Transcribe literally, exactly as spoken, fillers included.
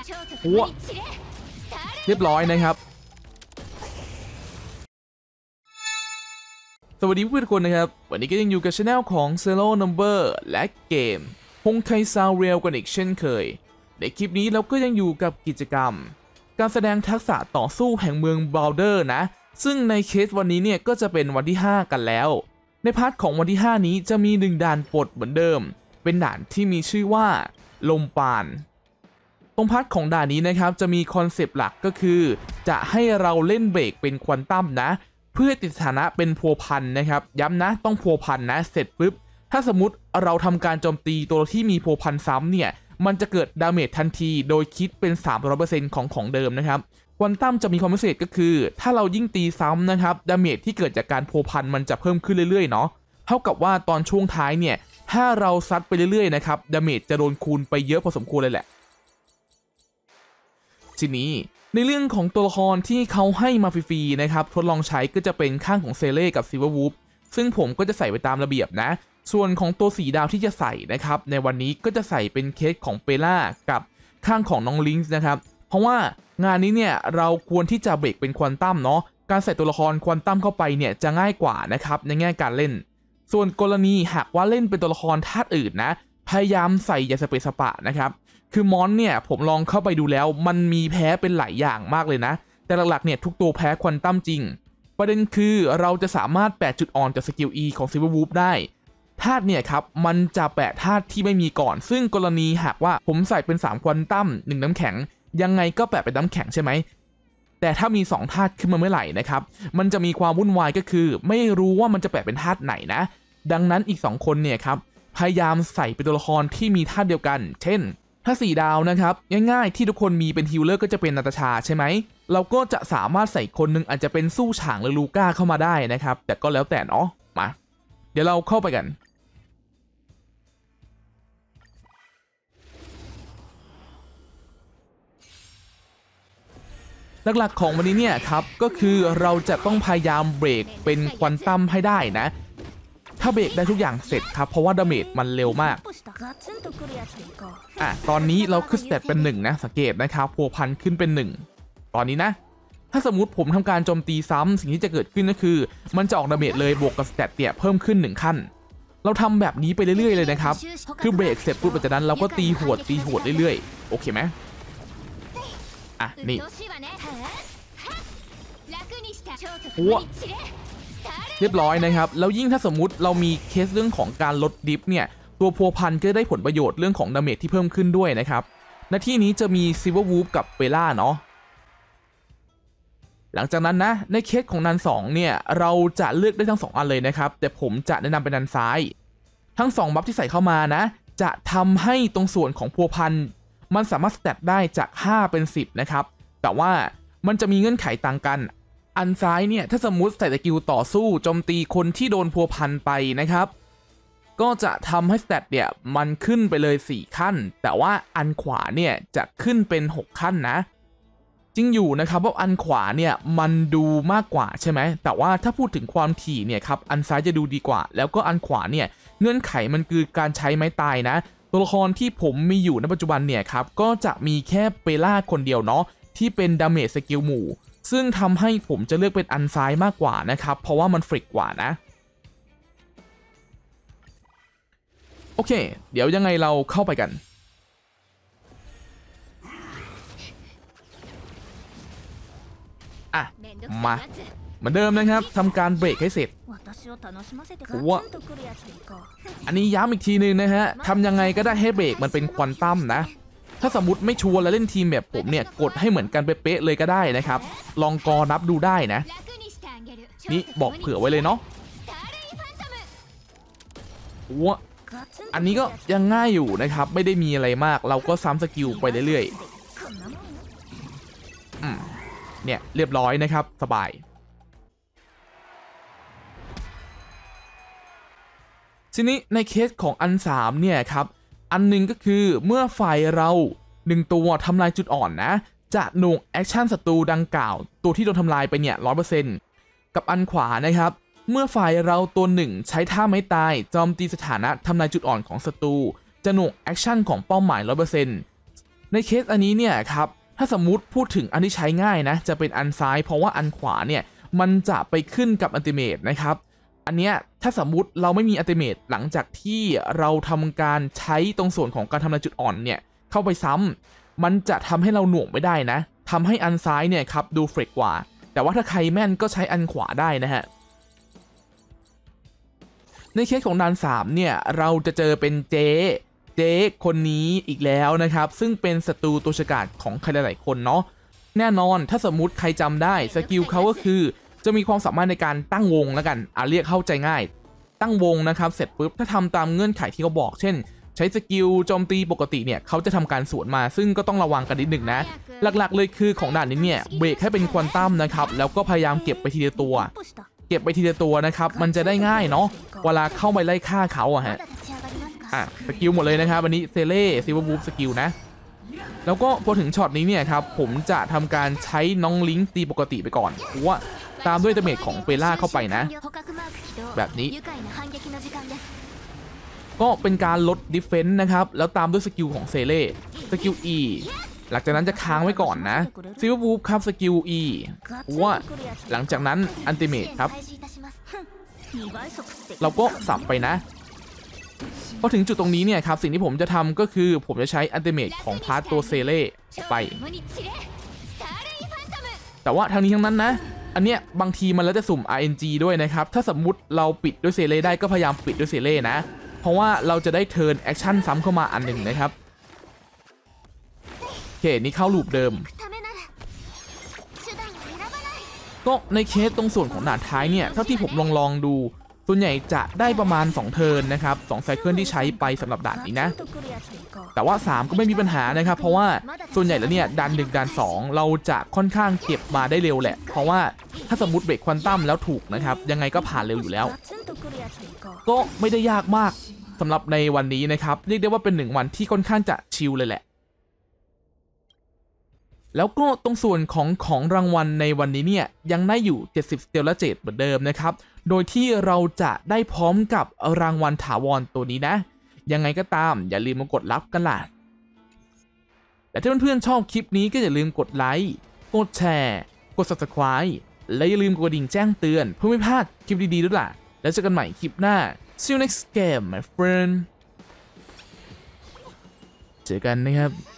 โอ้เรียบร้อยนะครับสวัสดีเพื่อนทุกคนนะครับวันนี้ก็ยังอยู่กับช anel ของ Zero Number และเกมฮงไคซาวเรียลกันอีกเช่นเคยในคลิปนี้เราก็ยังอยู่กับกิจกรรมการแสดงทักษะต่อสู้แห่งเมืองบาวเดอร์นะซึ่งในเคสวันนี้เนี่ยก็จะเป็นวันที่ห้ากันแล้วในพาร์ทของวันที่ห้านี้จะมีหนึ่งด่านปลดเหมือนเดิมเป็นด่านที่มีชื่อว่าลมปานตรงพาร์ทของด่านนี้นะครับจะมีคอนเซปต์หลักก็คือจะให้เราเล่นเบรกเป็นควอนตัมนะเพื่อติดสถานะเป็นพัวพันนะครับย้ำนะต้องพัวพันนะเสร็จปุ๊บถ้าสมมติเราทำการโจมตีตัวที่มีพัวพันซ้ำเนี่ยมันจะเกิดดาเมจทันทีโดยคิดเป็น สามร้อยเปอร์เซ็นต์ ของของเดิมนะครับควอนตัมจะมีความพิเศษก็คือถ้าเรายิ่งตีซ้ำนะครับดาเมจที่เกิดจากการพัวพันมันจะเพิ่มขึ้นเรื่อยๆเนาะเท่ากับว่าตอนช่วงท้ายเนี่ยถ้าเราซัดไปเรื่อยๆนะครับดาเมจจะโดนคูณไปเยอะพอสมควรเลยแหละทีนี้ในเรื่องของตัวละครที่เขาให้มาฟรีๆนะครับทดลองใช้ก็จะเป็นข้างของเซเล่กับซิลเวอร์วูฟซึ่งผมก็จะใส่ไปตามระเบียบนะส่วนของตัวสีดาวที่จะใส่นะครับในวันนี้ก็จะใส่เป็นเคสของเปล่ากับข้างของน้องลิงส์นะครับเพราะว่างานนี้เนี่ยเราควรที่จะเบรกเป็นควอนตัมเนาะการใส่ตัวละครควอนตัมเข้าไปเนี่ยจะง่ายกว่านะครับในแง่การเล่นส่วนกรณีหากว่าเล่นเป็นตัวละครธาตุอื่นนะพยายามใส่ยาสเปซสปะนะครับคือมอนเนี่ยผมลองเข้าไปดูแล้วมันมีแพ้เป็นหลายอย่างมากเลยนะแต่หลักๆเนี่ยทุกตัวแพ้ควอนตัมจริงประเด็นคือเราจะสามารถแปะจุดอ่อนจากสกิล E ของซิลเวอร์วูฟได้ธาตุเนี่ยครับมันจะแปะธาตุที่ไม่มีก่อนซึ่งกรณีหากว่าผมใส่เป็นสามควอนตัมหนึ่งน้ำแข็งยังไงก็แปะเป็นน้ำแข็งใช่ไหมแต่ถ้ามีสองธาตุขึ้นมาเมื่อไหร่นะครับมันจะมีความวุ่นวายก็คือไม่รู้ว่ามันจะแปะเป็นธาตุไหนนะดังนั้นอีกสองคนเนี่ยครับพยายามใส่เป็นตัวละครที่มีธาตุเดียวกันเช่นถ้าสี่ดาวนะครับง่ายๆที่ทุกคนมีเป็นฮิลเลอร์ก็จะเป็นนาตาชาใช่ไหมเราก็จะสามารถใส่คนนึงอาจจะเป็นสู้ฉางหรือลูก้าเข้ามาได้นะครับแต่ก็แล้วแต่เนาะมาเดี๋ยวเราเข้าไปกันหลักๆของวันนี้เนี่ยครับก็คือเราจะต้องพยายามเบรกเป็นควอนตัมให้ได้นะถ้าเบรกได้ทุกอย่างเสร็จครับเพราะว่าดาเมจมันเร็วมากอ่ะตอนนี้เราขึ้นสเตตเป็นหนึ่งนะสังเกตนะครับพัวพันขึ้นเป็นหนึ่งตอนนี้นะถ้าสมมุติผมทำการโจมตีซ้ำสิ่งที่จะเกิดขึ้นก็คือมันจะออกดาเมจเลยบวกกับสเตตเนี่ยเพิ่มขึ้นหนึ่งขั้นเราทำแบบนี้ไปเรื่อยๆเลยนะครับคือเบรกเสร็จปุ๊บหลังจากนั้นเราก็ตีหวดตีหวดเรื่อยๆโอเคไหมอ่ะนี่โอ้เรียบร้อยนะครับแล้วยิ่งถ้าสมมุติเรามีเคสเรื่องของการลดดิฟเนี่ยตัวพัวพันก็ได้ผลประโยชน์เรื่องของดาเมจที่เพิ่มขึ้นด้วยนะครับในที่นี้จะมีซิลเวอร์วูฟกับเปล่าเนาะหลังจากนั้นนะในเคสของนันสองเนี่ยเราจะเลือกได้ทั้งสองอันเลยนะครับแต่ผมจะแนะนำเป็นนันซ้ายทั้งสองบัฟที่ใส่เข้ามานะจะทำให้ตรงส่วนของพัวพันมันสามารถสเตตได้จากห้าเป็นสิบนะครับแต่ว่ามันจะมีเงื่อนไขต่างกันอันซ้ายเนี่ยถ้าสมมุติใส่สกิลต่อสู้โจมตีคนที่โดนพัวพันไปนะครับก็จะทำให้สเตตเนี่ยมันขึ้นไปเลยสี่ขั้นแต่ว่าอันขวาเนี่ยจะขึ้นเป็นหกขั้นนะจริงอยู่นะครับว่าอันขวาเนี่ยมันดูมากกว่าใช่ไหมแต่ว่าถ้าพูดถึงความถี่เนี่ยครับอันซ้ายจะดูดีกว่าแล้วก็อันขวาเนี่ยเงื่อนไขมันคือการใช้ไม้ตายนะตัวละครที่ผมมีอยู่ในปัจจุบันเนี่ยครับก็จะมีแค่เปล่าคนเดียวเนาะที่เป็นดาเมจสกิลหมู่ซึ่งทำให้ผมจะเลือกเป็นอันซ้ายมากกว่านะครับเพราะว่ามันฟริกกว่านะโอเคเดี๋ยวยังไงเราเข้าไปกันอ่ะมาเหมือนเดิมนะครับทำการเบรกให้เสร็จว้าอันนี้ย้ำอีกทีนึงนะฮะทำยังไงก็ได้ให้เบรกมันเป็นควอนตัมนะถ้าสมมติไม่ชัวร์แล้วเล่นทีมแบบผมเนี่ยกดให้เหมือนกันเป๊ะๆเลยก็ได้นะครับลองกอนับดูได้นะนี่บอกเผื่อไว้เลยเนาะว้าอันนี้ก็ยังง่ายอยู่นะครับไม่ได้มีอะไรมากเราก็ซ้ำสกิลไปเรื่อยๆอืมเนี่ยเรียบร้อยนะครับสบายทีนี้ในเคสของอันสามเนี่ยครับอันหนึ่งก็คือเมื่อฝ่ายเราหนึ่งตัวทำลายจุดอ่อนนะจะหน่วงแอคชั่นศัตรูดังกล่าวตัวที่โดนทำลายไปเนี่ย ร้อยเปอร์เซ็นต์ กับอันขวานะครับเมื่อฝ่ายเราตัวหนึ่งใช้ท่าไม้ตายโจมตีสถานะทำลายจุดอ่อนของศัตรูจะหน่วงแอคชั่นของเป้าหมาย ร้อยเปอร์เซ็นต์ในเคสอันนี้เนี่ยครับถ้าสมมุติพูดถึงอันที่ใช้ง่ายนะจะเป็นอันซ้ายเพราะว่าอันขวาเนี่ยมันจะไปขึ้นกับอัลติเมทนะครับอันเนี้ยถ้าสมมุติเราไม่มีอัลติเมทหลังจากที่เราทำการใช้ตรงส่วนของการทำลายจุดอ่อนเนี่ยเข้าไปซ้ำมันจะทำให้เราหน่วงไม่ได้นะทำให้อันซ้ายเนี่ยครับดูเฟรกกว่าแต่ว่าถ้าใครแม่นก็ใช้อันขวาได้นะฮะในเคสของด่านสามเนี่ยเราจะเจอเป็นเจ๊เจ๊คนนี้อีกแล้วนะครับซึ่งเป็นศัตรูตัวฉกาจของใครหลายๆคนเนาะแน่นอนถ้าสมมุติใครจำได้สกิลเขาก็คือจะมีความสามารถในการตั้งวงแล้วกันอ่ะเรียกเข้าใจง่ายตั้งวงนะครับเสร็จปุ๊บถ้าทำตามเงื่อนไขที่เขาบอกเช่นใช้สกิลโจมตีปกติเนี่ยเขาจะทำการสวนมาซึ่งก็ต้องระวังกันนิดหนึ่งนะหลักๆเลยคือของด่านนี้เนี่ยเบรกให้เป็นควอนตัมนะครับแล้วก็พยายามเก็บไปทีละตัวเก็บไปทีละตัวนะครับมันจะได้ง่ายเนาะเวลาเข้าไปไล่ฆ่าเขาอะฮะอ่ะสกิลหมดเลยนะครับวันนี้เซเล่ซิลเวอร์บูฟสกิลนะแล้วก็พอถึงช็อตนี้เนี่ยครับผมจะทำการใช้น้องลิงตีปกติไปก่อนเพราะว่าตามด้วยดาเมจของเปล่าเข้าไปนะแบบนี้ก็เป็นการลดดิฟเฟนส์นะครับแล้วตามด้วยสกิลของเซเล่สกิล E หลังจากนั้นจะค้างไว้ก่อนนะซิลเวอร์บูฟครับสกิล E ว่าหลังจากนั้นอัลติเมทครับเราก็สับไปนะพอถึงจุดตรงนี้เนี่ยครับสิ่งที่ผมจะทำก็คือผมจะใช้อัลติเมทของพาร์ตตัวเซเล่ไปแต่ว่าทางนี้ทั้งนั้นนะอันเนี้ยบางทีมันแล้วจะสุ่ม อาร์ เอ็น จี ด้วยนะครับถ้าสมมุติเราปิดด้วยเซเล่ได้ก็พยายามปิดด้วยเซเล่นะเพราะว่าเราจะได้เทิร์นแอคชั่นซ้ำเข้ามาอันหนึ่งนะครับโอเคนี่เข้าลูปเดิมก็ในเคสตรงส่วนของด่านท้ายเนี่ยเท่าที่ผมลองลองดูส่วนใหญ่จะได้ประมาณสองเทิร์นนะครับสองไซเคิลที่ใช้ไปสำหรับด่านนี้นะแต่ว่าสามก็ไม่มีปัญหานะครับเพราะว่าส่วนใหญ่แล้วเนี่ยด่านหนึ่งด่านสองเราจะค่อนข้างเก็บมาได้เร็วแหละเพราะว่าถ้าสมมุติเบรกควอนตัมแล้วถูกนะครับยังไงก็ผ่านเร็วอยู่แล้วก็ไม่ได้ยากมากสำหรับในวันนี้นะครับเรียกได้ว่าเป็นหนึ่งวันที่ค่อนข้างจะชิลเลยแหละแล้วก็ตรงส่วนของของรางวัลในวันนี้เนี่ยยังได้อยู่เจ็ดสิบ Stellar Jade เหมือนเดิมนะครับโดยที่เราจะได้พร้อมกับรางวัลถาวรตัวนี้นะยังไงก็ตามอย่าลืมมากดรับกันล่ะและถ้าเพื่อนๆชอบคลิปนี้ก็อย่าลืมกดไลค์กดแชร์กด Subscribe และอย่าลืมกดกระดิ่งแจ้งเตือนเพื่อไม่พลาดคลิปดีๆด้วยล่ะแล้วเจอกันใหม่คลิปหน้า See you next game my friend เจอกันนะครับ